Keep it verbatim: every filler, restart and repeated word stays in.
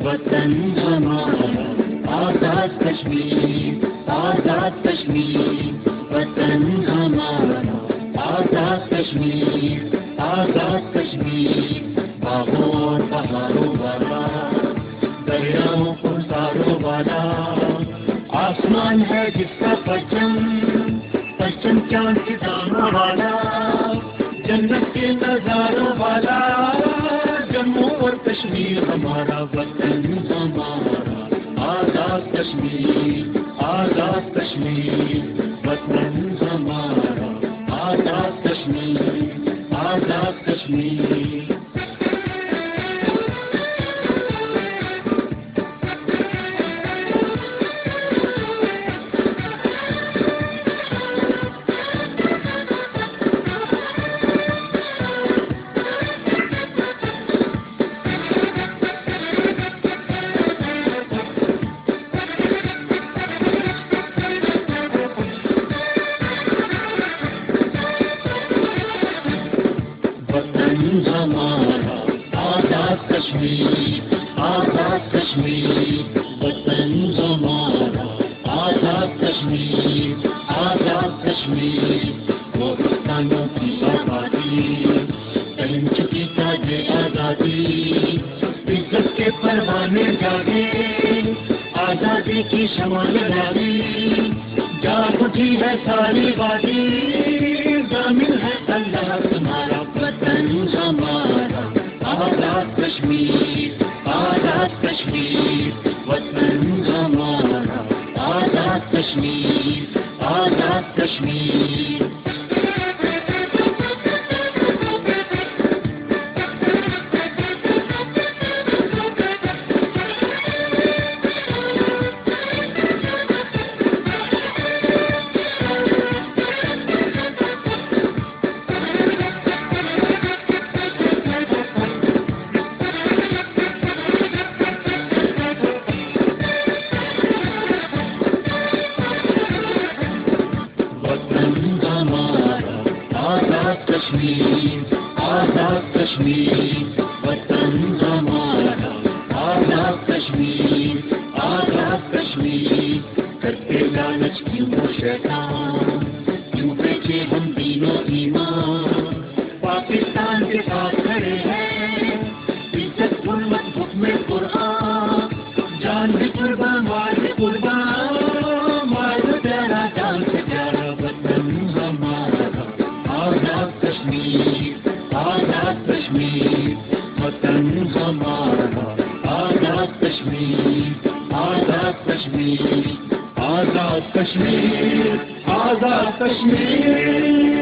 وطن ہمارا آزاد کشمیر، آزاد کشمیر، وطن ہمارا آزاد کشمیر، آزاد کشمیر، باغوں اور پہاڑوں والا، دریاؤں کو ساروں والا، آسمان ہے جس کا پرچم، پرچم چاند ستاروں والا، جنت کے نظاروں والا، جموں اور کشمیر ہمارا، وطن ہمارا آزاد کشمیر، آزاد کشمیر، وطن ہمارا آزاد کشمیر، آزاد کشمیر۔ ہمارا آزاد کشمیر، آزاد کشمیر، وطن ہمارا آزاد کشمیر، آزاد کشمیر، وہ کسانوں کی آبادی، پہن چکی تاج آزادی، عزت کے پروانے جاگے، آزادی کی شمع لہرائے، جاگ اٹھی ہے ساری وادی، ضامن ہے اللہ تمہارا، وطن ہمارا آزاد کشمیر، آزاد کشمیر، وطن ہمارا آزاد کشمیر، آزاد کشمیر۔ کشمیر، آزاد کشمیر، وطن ہمارا آزاد کشمیر، آزاد کشمیر، کرتے لالچ کیوں وہ شیطان، کیوں بیچے ہم دینوں ایمان، پاکستان کے ساتھ کھڑے ہیں، عزت حرمت حکم قرآن، جان بھی قربان مال بھی قربان، مال بھی پیارا جان سے پیارا، وطن ہمارا آزاد کشمیر، آزاد کشمیر، وطن ہمارا آزاد کشمیر، آزاد کشمیر، آزاد کشمیر، آزاد کشمیر۔